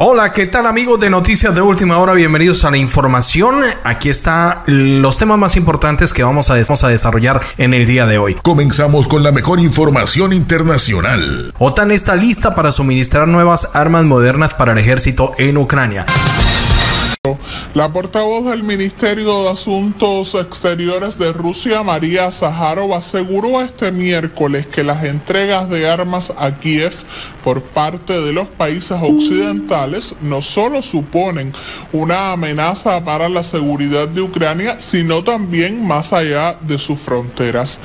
Hola, ¿qué tal amigos de Noticias de Última Hora? Bienvenidos a la información. Aquí están los temas más importantes que vamos a desarrollar en el día de hoy. Comenzamos con la mejor información internacional. OTAN está lista para suministrar nuevas armas modernas para el ejército en Ucrania. La portavoz del Ministerio de Asuntos Exteriores de Rusia, María Zaharova, aseguró este miércoles que las entregas de armas a Kiev por parte de los países occidentales no solo suponen una amenaza para la seguridad de Ucrania, sino también más allá de sus fronteras.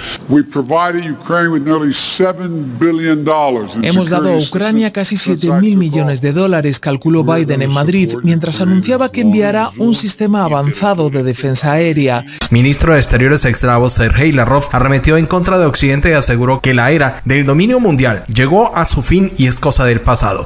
Hemos dado a Ucrania casi $7.000 millones, calculó Biden en Madrid, mientras anunciaba que enviará un sistema avanzado de defensa aérea. Ministro de Exteriores ex-Davos Sergei Lavrov arremetió en contra de Occidente y aseguró que la era del dominio mundial llegó a su fin y es cosa del pasado.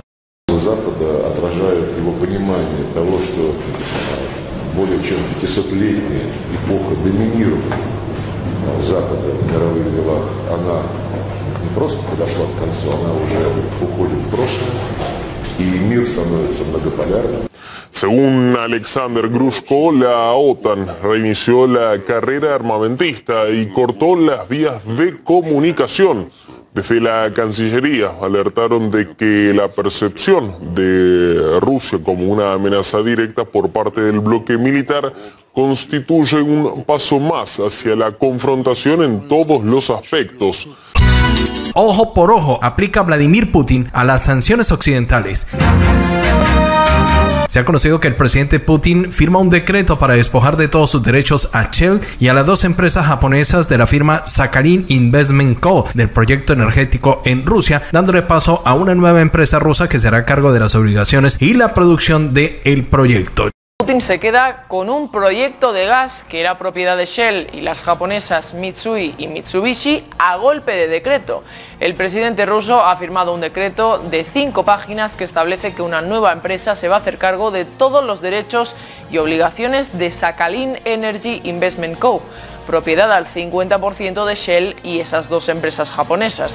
Según Alexander Grushko, la OTAN reinició la carrera armamentista y cortó las vías de comunicación. Desde la Cancillería alertaron de que la percepción de Rusia como una amenaza directa por parte del bloque militar constituye un paso más hacia la confrontación en todos los aspectos. Ojo por ojo aplica Vladimir Putin a las sanciones occidentales. Se ha conocido que el presidente Putin firma un decreto para despojar de todos sus derechos a Shell y a las dos empresas japonesas de la firma Sakhalin Investment Co. del proyecto energético en Rusia, dándole paso a una nueva empresa rusa que será a cargo de las obligaciones y la producción del proyecto. Putin se queda con un proyecto de gas que era propiedad de Shell y las japonesas Mitsui y Mitsubishi a golpe de decreto. El presidente ruso ha firmado un decreto de 5 páginas que establece que una nueva empresa se va a hacer cargo de todos los derechos y obligaciones de Sakhalin Energy Investment Co., propiedad al 50% de Shell y esas dos empresas japonesas.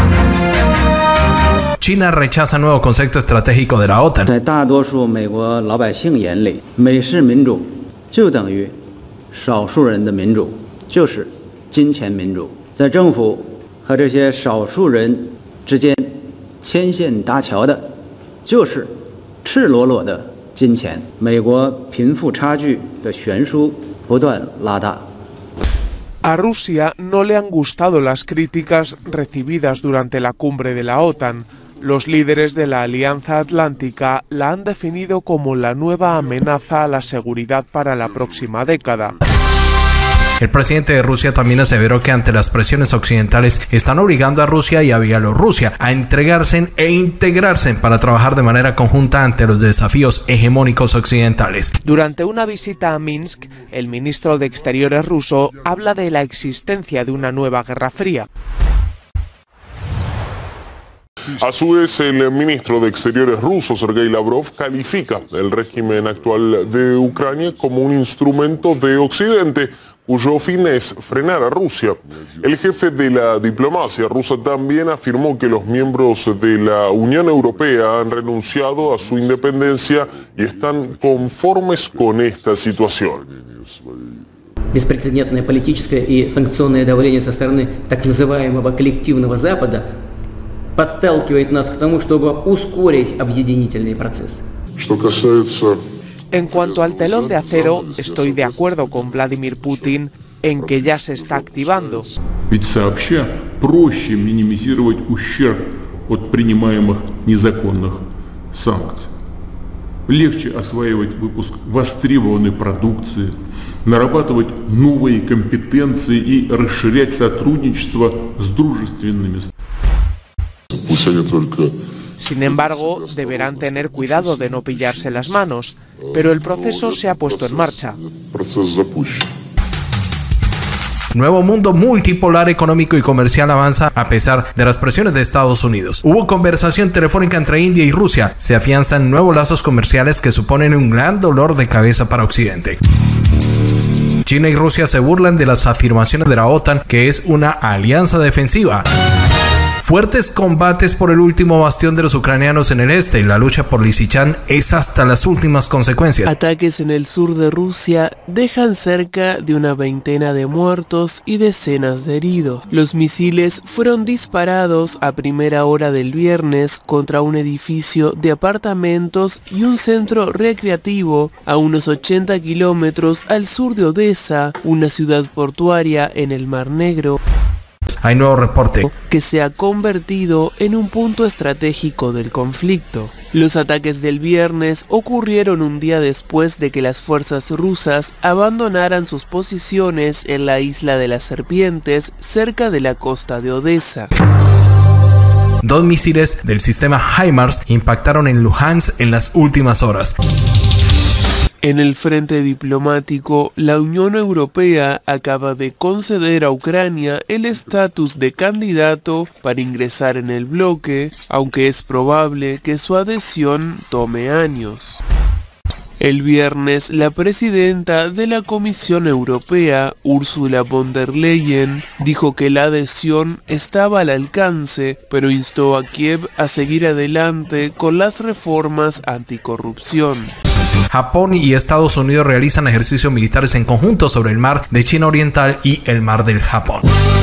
China rechaza nuevo concepto estratégico de la OTAN. A Rusia no le han gustado las críticas recibidas durante la cumbre de la OTAN. Los líderes de la Alianza Atlántica la han definido como la nueva amenaza a la seguridad para la próxima década. El presidente de Rusia también aseveró que ante las presiones occidentales están obligando a Rusia y a Bielorrusia a entregarse e integrarse para trabajar de manera conjunta ante los desafíos hegemónicos occidentales. Durante una visita a Minsk, el ministro de Exteriores ruso habla de la existencia de una nueva Guerra Fría. A su vez, el ministro de Exteriores ruso, Sergei Lavrov, califica el régimen actual de Ucrania como un instrumento de Occidente, cuyo fin es frenar a Rusia. El jefe de la diplomacia rusa también afirmó que los miembros de la Unión Europea han renunciado a su independencia y están conformes con esta situación. Беспрецедентное политическое и санкционное давление со стороны так называемого коллективного Запада подталкивает нас к тому, чтобы ускорить объединительный процесс. En cuanto al telón de acero, estoy de acuerdo con Vladimir Putin en que ya se está activando. Ведь сообща проще минимизировать ущерб от принимаемых незаконных санкций. Легче осваивать выпуск востребованной продукции, нарабатывать новые компетенции и расширять сотрудничество с дружественными странами. Sin embargo, deberán tener cuidado de no pillarse las manos, pero el proceso se ha puesto en marcha. Nuevo mundo multipolar económico y comercial avanza a pesar de las presiones de Estados Unidos. Hubo conversación telefónica entre India y Rusia. Se afianzan nuevos lazos comerciales que suponen un gran dolor de cabeza para Occidente. China y Rusia se burlan de las afirmaciones de la OTAN que es una alianza defensiva. Fuertes combates por el último bastión de los ucranianos en el este y la lucha por Lysychansk es hasta las últimas consecuencias. Ataques en el sur de Rusia dejan cerca de una veintena de muertos y decenas de heridos. Los misiles fueron disparados a primera hora del viernes contra un edificio de apartamentos y un centro recreativo a unos 80 kilómetros al sur de Odessa, una ciudad portuaria en el Mar Negro. Hay nuevo reporte Que se ha convertido en un punto estratégico del conflicto. Los ataques del viernes ocurrieron un día después de que las fuerzas rusas abandonaran sus posiciones en la isla de las Serpientes, cerca de la costa de Odessa. 2 misiles del sistema HIMARS impactaron en Luhansk en las últimas horas. En el frente diplomático, la Unión Europea acaba de conceder a Ucrania el estatus de candidato para ingresar en el bloque, aunque es probable que su adhesión tome años. El viernes, la presidenta de la Comisión Europea, Ursula von der Leyen, dijo que la adhesión estaba al alcance, pero instó a Kiev a seguir adelante con las reformas anticorrupción. Japón y Estados Unidos realizan ejercicios militares en conjunto sobre el mar de China Oriental y el mar del Japón.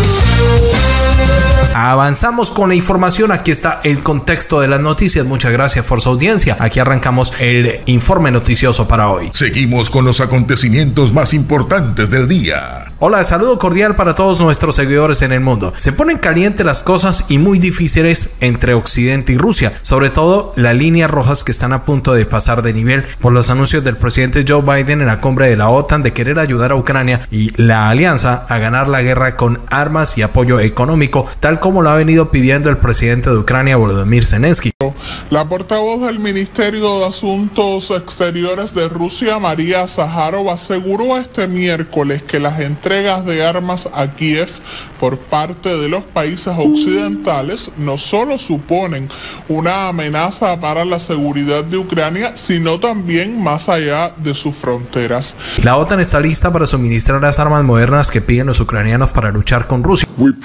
Avanzamos con la información. Aquí está el contexto de las noticias. Muchas gracias por su audiencia. Aquí arrancamos el informe noticioso para hoy. Seguimos con los acontecimientos más importantes del día. Hola, saludo cordial para todos nuestros seguidores en el mundo. Se ponen calientes las cosas y muy difíciles entre Occidente y Rusia, sobre todo las líneas rojas que están a punto de pasar de nivel por los anuncios del presidente Joe Biden en la cumbre de la OTAN de querer ayudar a Ucrania y la alianza a ganar la guerra con armas y apoyo económico, tal como lo ha venido pidiendo el presidente de Ucrania, Volodymyr Zelensky. La portavoz del Ministerio de Asuntos Exteriores de Rusia, María Zaharova, aseguró este miércoles que las entregas de armas a Kiev por parte de los países occidentales no solo suponen una amenaza para la seguridad de Ucrania, sino también más allá de sus fronteras. La OTAN está lista para suministrar las armas modernas que piden los ucranianos para luchar con Rusia.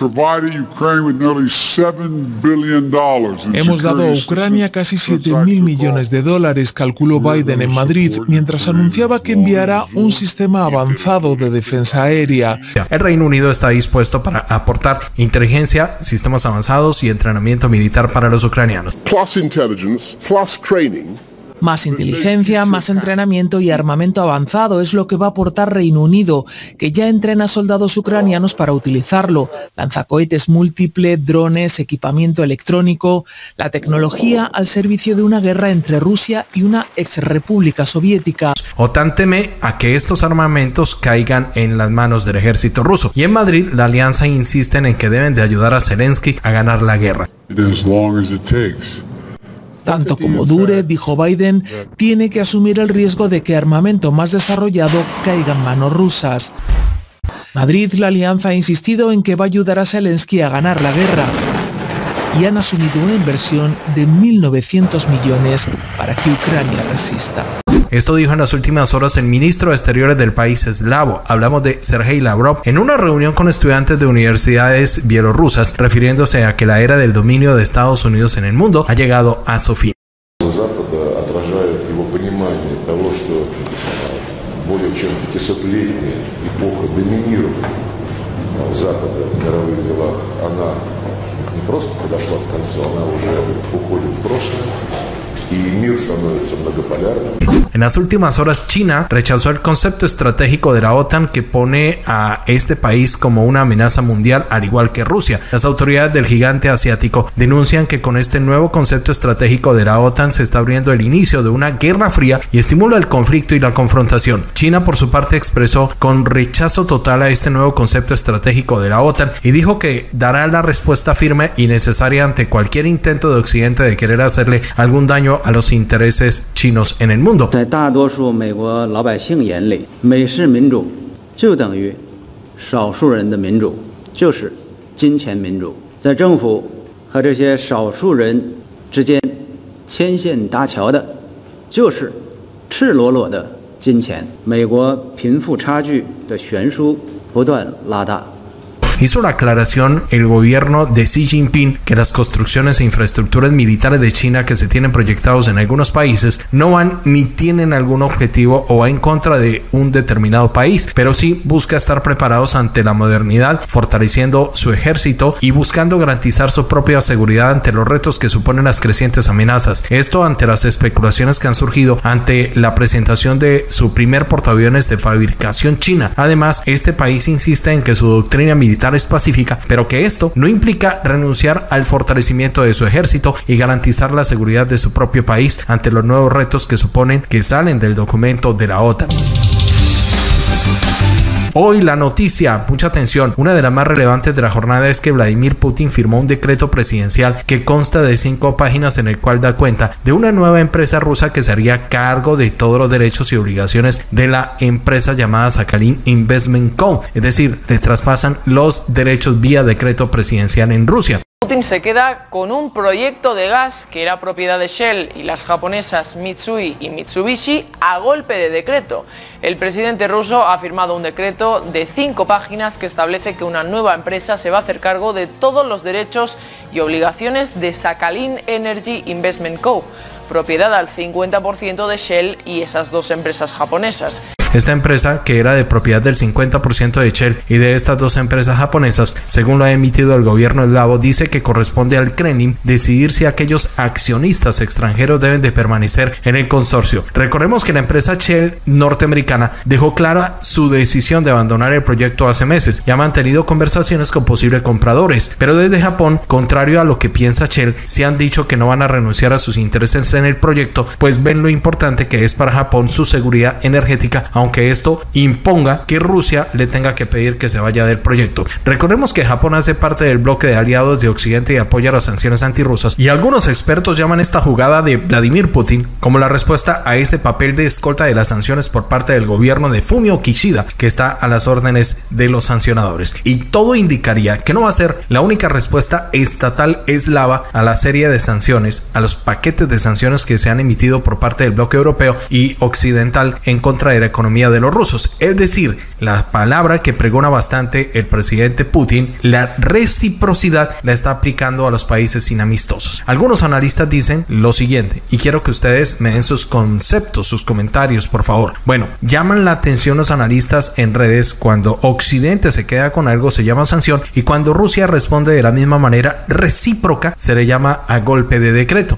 Hemos dado a Ucrania casi $7.000 millones, calculó Biden en Madrid, mientras anunciaba que enviará un sistema avanzado de defensa aérea. El Reino Unido está dispuesto para aportar inteligencia, sistemas avanzados y entrenamiento militar para los ucranianos. Más inteligencia, más entrenamiento y armamento avanzado es lo que va a aportar Reino Unido, que ya entrena soldados ucranianos para utilizarlo. Lanzacohetes múltiples, drones, equipamiento electrónico, la tecnología al servicio de una guerra entre Rusia y una exrepública soviética. OTAN teme a que estos armamentos caigan en las manos del ejército ruso. Y en Madrid, la alianza insiste en que deben de ayudar a Zelensky a ganar la guerra. Tanto como dure, dijo Biden, tiene que asumir el riesgo de que armamento más desarrollado caiga en manos rusas. Madrid, la alianza ha insistido en que va a ayudar a Zelensky a ganar la guerra y han asumido una inversión de 1.900 millones para que Ucrania resista. Esto dijo en las últimas horas el ministro de Exteriores del país eslavo. Hablamos de Sergei Lavrov en una reunión con estudiantes de universidades bielorrusas, refiriéndose a que la era del dominio de Estados Unidos en el mundo ha llegado a su fin. En las últimas horas, China rechazó el concepto estratégico de la OTAN que pone a este país como una amenaza mundial, al igual que Rusia. Las autoridades del gigante asiático denuncian que con este nuevo concepto estratégico de la OTAN se está abriendo el inicio de una guerra fría y estimula el conflicto y la confrontación. China, por su parte, expresó con rechazo total a este nuevo concepto estratégico de la OTAN y dijo que dará la respuesta firme y necesaria ante cualquier intento de Occidente de querer hacerle algún daño a los intereses chinos en el mundo. 在大多数美国老百姓眼里，美式民主就等于少数人的民主，就是金钱民主。在政府和这些少数人之间牵线搭桥的，就是赤裸裸的金钱。美国贫富差距的悬殊不断拉大。 Hizo la aclaración el gobierno de Xi Jinping que las construcciones e infraestructuras militares de China que se tienen proyectados en algunos países no van ni tienen algún objetivo o va en contra de un determinado país, pero sí busca estar preparados ante la modernidad, fortaleciendo su ejército y buscando garantizar su propia seguridad ante los retos que suponen las crecientes amenazas. Esto ante las especulaciones que han surgido ante la presentación de su primer portaaviones de fabricación china. Además, este país insiste en que su doctrina militar es pacífica, pero que esto no implica renunciar al fortalecimiento de su ejército y garantizar la seguridad de su propio país ante los nuevos retos que suponen que salen del documento de la OTAN. Hoy la noticia, mucha atención, una de las más relevantes de la jornada es que Vladimir Putin firmó un decreto presidencial que consta de 5 páginas en el cual da cuenta de una nueva empresa rusa que se haría cargo de todos los derechos y obligaciones de la empresa llamada Sakhalin Investment Co. Es decir, le traspasan los derechos vía decreto presidencial en Rusia. Putin se queda con un proyecto de gas que era propiedad de Shell y las japonesas Mitsui y Mitsubishi a golpe de decreto. El presidente ruso ha firmado un decreto de 5 páginas que establece que una nueva empresa se va a hacer cargo de todos los derechos y obligaciones de Sakhalin Energy Investment Co., propiedad al 50% de Shell y esas 2 empresas japonesas. Esta empresa, que era de propiedad del 50% de Shell y de estas 2 empresas japonesas, según lo ha emitido el gobierno eslavo, dice que corresponde al Kremlin decidir si aquellos accionistas extranjeros deben de permanecer en el consorcio. Recordemos que la empresa Shell norteamericana dejó clara su decisión de abandonar el proyecto hace meses y ha mantenido conversaciones con posibles compradores, pero desde Japón, contrario a lo que piensa Shell, se han dicho que no van a renunciar a sus intereses en el proyecto, pues ven lo importante que es para Japón su seguridad energética, aunque esto imponga que Rusia le tenga que pedir que se vaya del proyecto. Recordemos que Japón hace parte del bloque de aliados de Occidente y apoya las sanciones antirrusas, y algunos expertos llaman esta jugada de Vladimir Putin como la respuesta a ese papel de escolta de las sanciones por parte del gobierno de Fumio Kishida, que está a las órdenes de los sancionadores. Y todo indicaría que no va a ser la única respuesta estatal eslava a la serie de sanciones, a los paquetes de sanciones que se han emitido por parte del bloque europeo y occidental en contra de la economía de los rusos. Es decir, la palabra que pregona bastante el presidente Putin, la reciprocidad, la está aplicando a los países inamistosos. Algunos analistas dicen lo siguiente, y quiero que ustedes me den sus conceptos, sus comentarios, por favor. Bueno, llaman la atención los analistas en redes cuando Occidente se queda con algo, se llama sanción, y cuando Rusia responde de la misma manera recíproca, se le llama a golpe de decreto.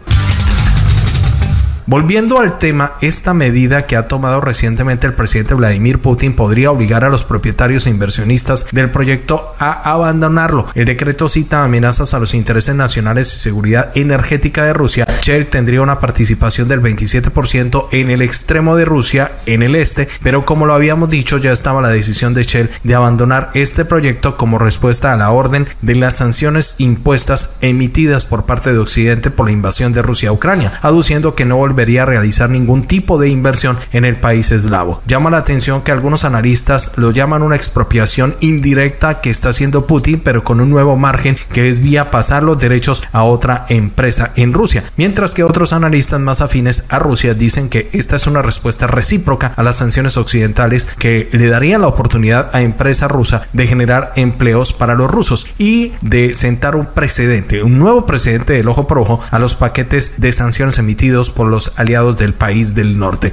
Volviendo al tema, esta medida que ha tomado recientemente el presidente Vladimir Putin podría obligar a los propietarios e inversionistas del proyecto a abandonarlo. El decreto cita amenazas a los intereses nacionales y seguridad energética de Rusia. Shell tendría una participación del 27% en el extremo de Rusia, en el este, pero como lo habíamos dicho, ya estaba la decisión de Shell de abandonar este proyecto como respuesta a la orden de las sanciones impuestas emitidas por parte de Occidente por la invasión de Rusia a Ucrania, aduciendo que no volvería a realizar ningún tipo de inversión en el país eslavo. Llama la atención que algunos analistas lo llaman una expropiación indirecta que está haciendo Putin, pero con un nuevo margen que es vía pasar los derechos a otra empresa en Rusia, mientras que otros analistas más afines a Rusia dicen que esta es una respuesta recíproca a las sanciones occidentales que le darían la oportunidad a empresa rusa de generar empleos para los rusos y de sentar un precedente, un nuevo precedente del ojo por ojo a los paquetes de sanciones emitidos por los aliados del país del norte.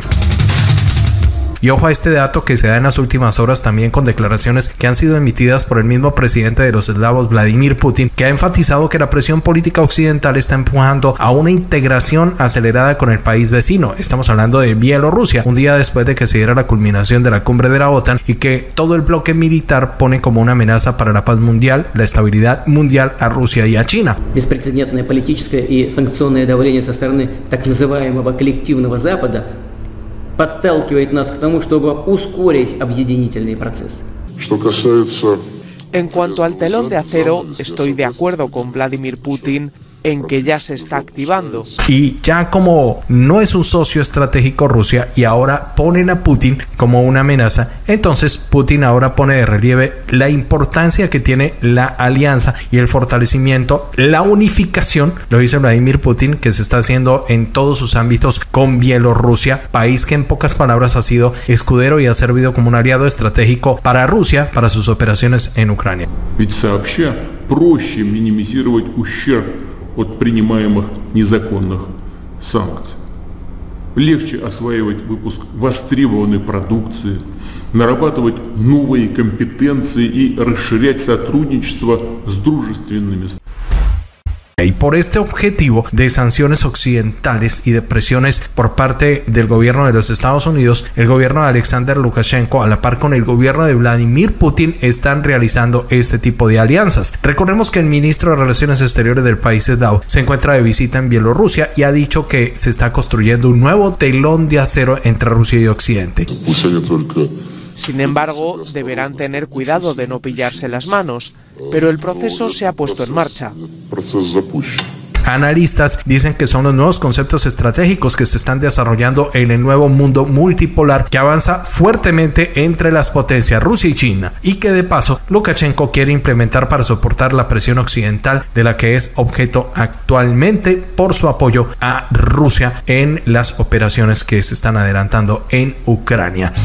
Y ojo a este dato que se da en las últimas horas también con declaraciones que han sido emitidas por el mismo presidente de los eslavos, Vladimir Putin, que ha enfatizado que la presión política occidental está empujando a una integración acelerada con el país vecino. Estamos hablando de Bielorrusia, un día después de que se diera la culminación de la cumbre de la OTAN y que todo el bloque militar pone como una amenaza para la paz mundial, la estabilidad mundial a Rusia y a China. Беспрецедентное политическое и санкционное давление со стороны так называемого коллективного Запада подталкивает нас к тому, чтобы ускорить объединительный процесс. En cuanto al telón de acero, estoy de acuerdo con Vladimir Putin. en que ya se está activando. Y ya como no es un socio estratégico Rusia y ahora ponen a Putin como una amenaza, entonces Putin ahora pone de relieve la importancia que tiene la alianza y el fortalecimiento, la unificación, lo dice Vladimir Putin, que se está haciendo en todos sus ámbitos con Bielorrusia, país que en pocas palabras ha sido escudero y ha servido como un aliado estratégico para Rusia, para sus operaciones en Ucrania. Ведь сообща проще минимизировать ущерб от принимаемых незаконных санкций. Легче осваивать выпуск востребованной продукции, нарабатывать новые компетенции и расширять сотрудничество с дружественными странами. Y por este objetivo de sanciones occidentales y de presiones por parte del gobierno de los Estados Unidos, el gobierno de Alexander Lukashenko, a la par con el gobierno de Vladimir Putin, están realizando este tipo de alianzas. Recordemos que el ministro de Relaciones Exteriores del país eslau se encuentra de visita en Bielorrusia y ha dicho que se está construyendo un nuevo telón de acero entre Rusia y Occidente. Sin embargo, deberán tener cuidado de no pillarse las manos, pero el proceso se ha puesto en marcha. Analistas dicen que son los nuevos conceptos estratégicos que se están desarrollando en el nuevo mundo multipolar que avanza fuertemente entre las potencias Rusia y China, y que de paso Lukashenko quiere implementar para soportar la presión occidental de la que es objeto actualmente por su apoyo a Rusia en las operaciones que se están adelantando en Ucrania.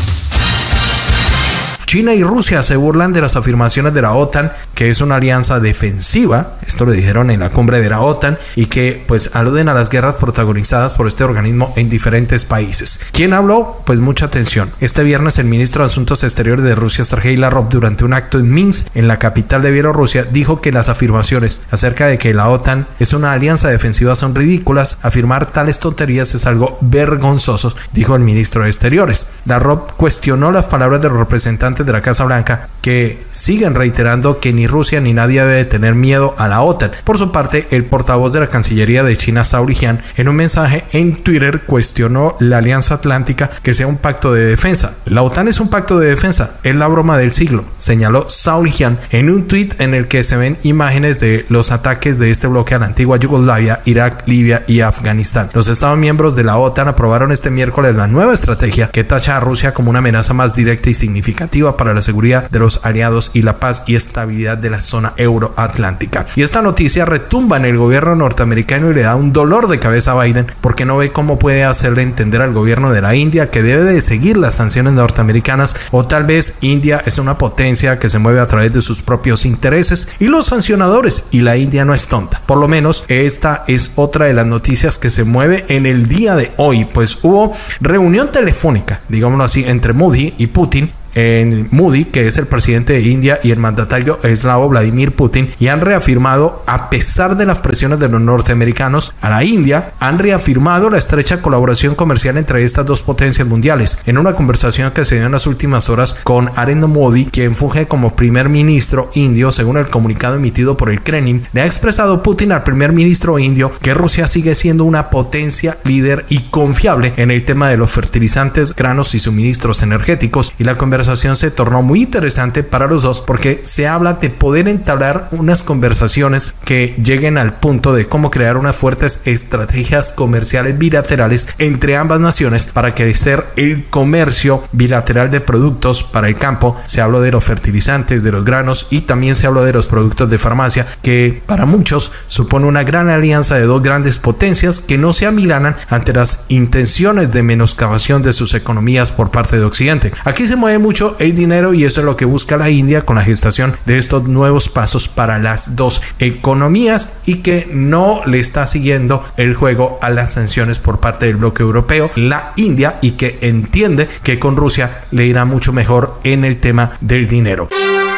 China y Rusia se burlan de las afirmaciones de la OTAN, que es una alianza defensiva, esto lo dijeron en la cumbre de la OTAN, y que pues aluden a las guerras protagonizadas por este organismo en diferentes países. ¿Quién habló? Pues mucha atención. Este viernes el ministro de Asuntos Exteriores de Rusia, Sergei Lavrov, durante un acto en Minsk, en la capital de Bielorrusia, dijo que las afirmaciones acerca de que la OTAN es una alianza defensiva son ridículas. Afirmar tales tonterías es algo vergonzoso, dijo el ministro de Exteriores. Lavrov cuestionó las palabras de los representantes de la Casa Blanca, que siguen reiterando que ni Rusia ni nadie debe tener miedo a la OTAN. Por su parte, el portavoz de la Cancillería de China, Zhao Lijian, en un mensaje en Twitter cuestionó la Alianza Atlántica que sea un pacto de defensa. La OTAN es un pacto de defensa, es la broma del siglo, señaló Zhao Lijian en un tweet en el que se ven imágenes de los ataques de este bloque a la antigua Yugoslavia, Irak, Libia y Afganistán. Los Estados miembros de la OTAN aprobaron este miércoles la nueva estrategia que tacha a Rusia como una amenaza más directa y significativa para la seguridad de los aliados y la paz y estabilidad de la zona euroatlántica. Y esta noticia retumba en el gobierno norteamericano y le da un dolor de cabeza a Biden, porque no ve cómo puede hacerle entender al gobierno de la India que debe de seguir las sanciones norteamericanas, o tal vez India es una potencia que se mueve a través de sus propios intereses y los sancionadores, y la India no es tonta. Por lo menos esta es otra de las noticias que se mueve en el día de hoy, pues hubo reunión telefónica, digámoslo así, entre Modi y Putin. En Modi, que es el presidente de India, y el mandatario eslavo Vladimir Putin, y han reafirmado, a pesar de las presiones de los norteamericanos a la India, han reafirmado la estrecha colaboración comercial entre estas dos potencias mundiales. En una conversación que se dio en las últimas horas con Narendra Modi, quien funge como primer ministro indio, según el comunicado emitido por el Kremlin, le ha expresado Putin al primer ministro indio que Rusia sigue siendo una potencia líder y confiable en el tema de los fertilizantes, granos y suministros energéticos, y la conversación se tornó muy interesante para los dos, porque se habla de poder entablar unas conversaciones que lleguen al punto de cómo crear unas fuertes estrategias comerciales bilaterales entre ambas naciones para crecer el comercio bilateral de productos para el campo. Se habló de los fertilizantes, de los granos, y también se habló de los productos de farmacia, que para muchos supone una gran alianza de dos grandes potencias que no se amilanan ante las intenciones de menoscabación de sus economías por parte de Occidente. Aquí se mueve mucho el dinero, y eso es lo que busca la India con la gestación de estos nuevos pasos para las dos economías, y que no le está siguiendo el juego a las sanciones por parte del bloque europeo, la India, y que entiende que con Rusia le irá mucho mejor en el tema del dinero.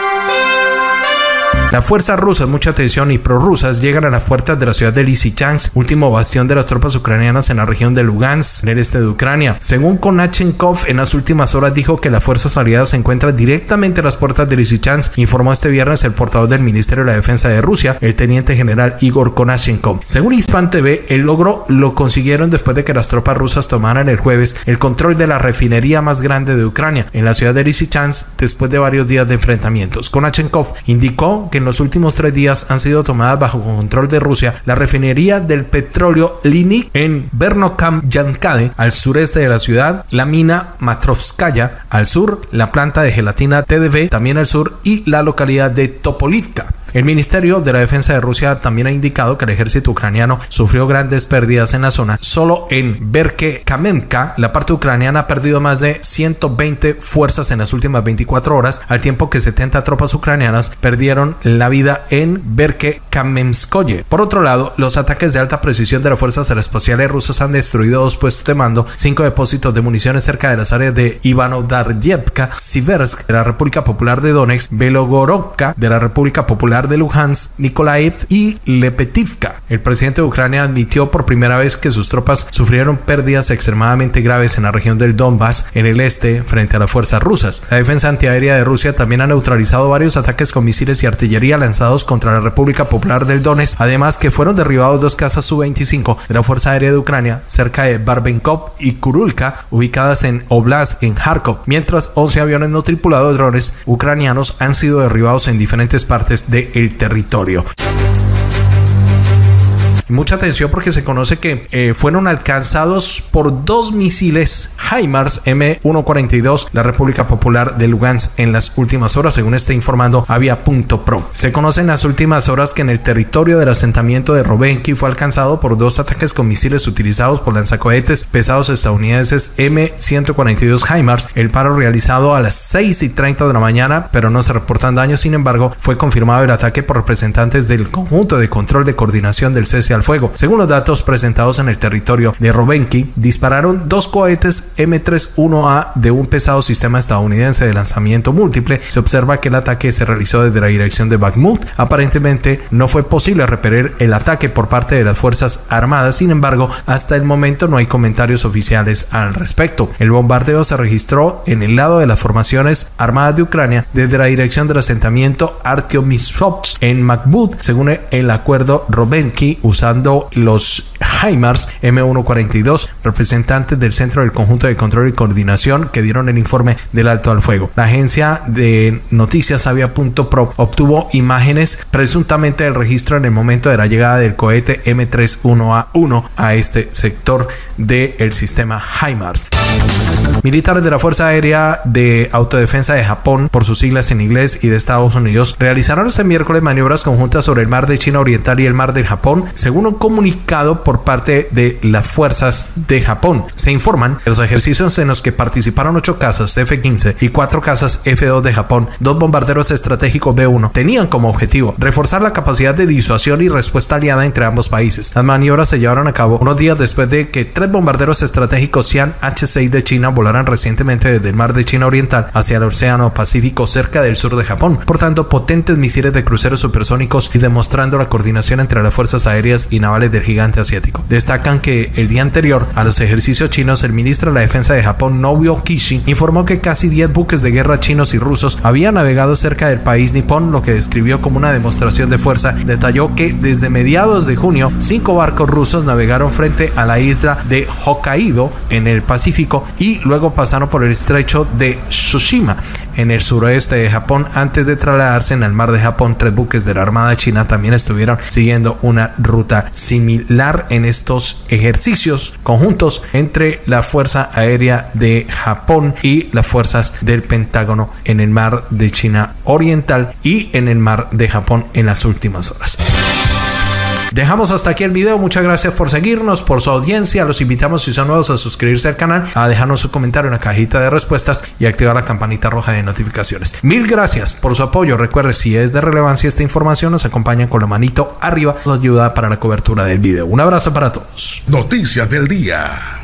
Las fuerzas rusas, mucha atención, y prorrusas llegan a las puertas de la ciudad de Lysychansk, último bastión de las tropas ucranianas en la región de Lugansk, en el este de Ucrania. Según Konashenkov, en las últimas horas dijo que las fuerzas aliadas se encuentran directamente a las puertas de Lysychansk, informó este viernes el portavoz del Ministerio de la Defensa de Rusia, el teniente general Igor Konashenkov. Según Hispan TV, el logro lo consiguieron después de que las tropas rusas tomaran el jueves el control de la refinería más grande de Ucrania, en la ciudad de Lysychansk, después de varios días de enfrentamientos. Konashenkov indicó que en los últimos 3 días han sido tomadas bajo control de Rusia la refinería del petróleo Linik en Verno-Kamyankade, al sureste de la ciudad, la mina Matrovskaya, al sur, la planta de gelatina TDV, también al sur, y la localidad de Topolivka. El Ministerio de la Defensa de Rusia también ha indicado que el ejército ucraniano sufrió grandes pérdidas en la zona. Solo en Verkhe-Kamenka, la parte ucraniana ha perdido más de 120 fuerzas en las últimas 24 horas, al tiempo que 70 tropas ucranianas perdieron la vida en Verkhe-Kamenskoye. Por otro lado, los ataques de alta precisión de las fuerzas aeroespaciales rusas han destruido 2 puestos de mando, 5 depósitos de municiones cerca de las áreas de Ivano-Darjevka, Siversk de la República Popular de Donetsk, Belogorovka de la República Popular de Luhansk, Nikolaev y Lepetivka. El presidente de Ucrania admitió por primera vez que sus tropas sufrieron pérdidas extremadamente graves en la región del Donbass, en el este, frente a las fuerzas rusas. La defensa antiaérea de Rusia también ha neutralizado varios ataques con misiles y artillería lanzados contra la República Popular del Donetsk, además que fueron derribados 2 cazas Su-25 de la Fuerza Aérea de Ucrania cerca de Barbenkov y Kurulka, ubicadas en Oblast en Kharkov, mientras 11 aviones no tripulados de drones ucranianos han sido derribados en diferentes partes del territorio. Mucha atención porque se conoce que fueron alcanzados por 2 misiles HIMARS M142 la República Popular de Lugansk en las últimas horas, según está informando Avia.pro. Se conoce en las últimas horas que en el territorio del asentamiento de Rovenki fue alcanzado por 2 ataques con misiles utilizados por lanzacohetes pesados estadounidenses M142 HIMARS. El paro realizado a las 6:30 de la mañana, pero no se reportan daños. Sin embargo, fue confirmado el ataque por representantes del conjunto de control de coordinación del cese al fuego. Según los datos presentados en el territorio de Rovenki, dispararon 2 cohetes M31A de un pesado sistema estadounidense de lanzamiento múltiple. Se observa que el ataque se realizó desde la dirección de Bakhmut. Aparentemente no fue posible repeler el ataque por parte de las Fuerzas Armadas. Sin embargo, hasta el momento no hay comentarios oficiales al respecto. El bombardeo se registró en el lado de las formaciones armadas de Ucrania desde la dirección del asentamiento Artyomisovsk en Bakhmut, según el acuerdo Rovenki, usando los HIMARS M142, representantes del Centro del Conjunto de Control y Coordinación que dieron el informe del alto al fuego. La agencia de noticias Avia.pro obtuvo imágenes presuntamente del registro en el momento de la llegada del cohete M31A1 a este sector del sistema HIMARS. Militares de la Fuerza Aérea de Autodefensa de Japón, por sus siglas en inglés, y de Estados Unidos realizaron este miércoles maniobras conjuntas sobre el mar de China Oriental y el mar del Japón, según un comunicado por parte de las fuerzas de Japón. Se informan que los ejercicios en los que participaron 8 cazas F-15 y 4 cazas F-2 de Japón, 2 bombarderos estratégicos B-1, tenían como objetivo reforzar la capacidad de disuasión y respuesta aliada entre ambos países. Las maniobras se llevaron a cabo unos días después de que 3 bombarderos estratégicos Xi'an H-6 de China volaran recientemente desde el mar de China Oriental hacia el Océano Pacífico cerca del sur de Japón, portando potentes misiles de cruceros supersónicos y demostrando la coordinación entre las fuerzas aéreas y navales del gigante asiático. Destacan que el día anterior a los ejercicios chinos, el ministro de la Defensa de Japón, Nobio Kishi, informó que casi 10 buques de guerra chinos y rusos habían navegado cerca del país nipón, lo que describió como una demostración de fuerza. Detalló que desde mediados de junio 5 barcos rusos navegaron frente a la isla de Hokkaido en el Pacífico y luego pasaron por el estrecho de Tsushima en el suroeste de Japón antes de trasladarse en el mar de Japón. 3 buques de la Armada China también estuvieron siguiendo una ruta similar en estos ejercicios conjuntos entre la Fuerza Aérea de Japón y las fuerzas del Pentágono en el mar de China Oriental y en el mar de Japón en las últimas horas. Dejamos hasta aquí el video. Muchas gracias por seguirnos, por su audiencia. Los invitamos, si son nuevos, a suscribirse al canal, a dejarnos su comentario en la cajita de respuestas y activar la campanita roja de notificaciones. Mil gracias por su apoyo. Recuerde, si es de relevancia esta información, nos acompañan con la manito arriba. Nos ayuda para la cobertura del video. Un abrazo para todos. Noticias del día.